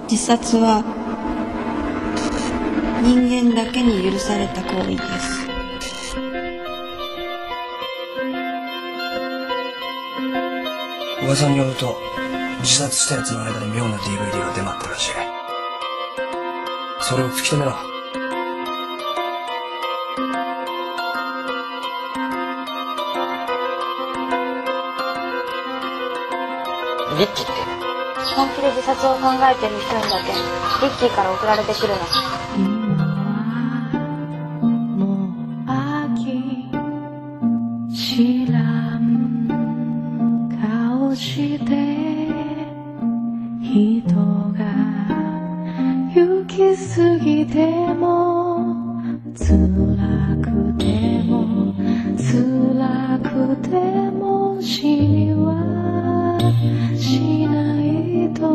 自殺は人間だけに許された行為です。 噂によると自殺したやつの間で妙な DVD が出回ってるらしい。それを突き止めろ。 リッキーって本気で自殺を考えてる人にだけリッキーから送られてくるの。 知らん顔して人が行き過ぎても辛くても辛くても死にはしないと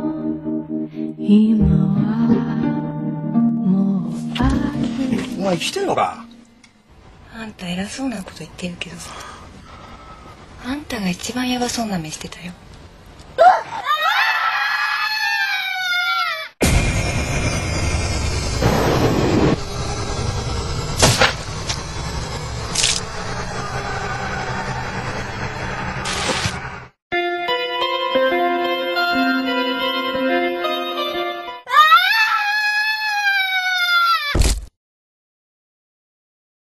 今はもう秋。 お前生きてんのか。 あんた偉そうなこと言ってるけどさ、あんたが一番ヤバそうな目してたよ。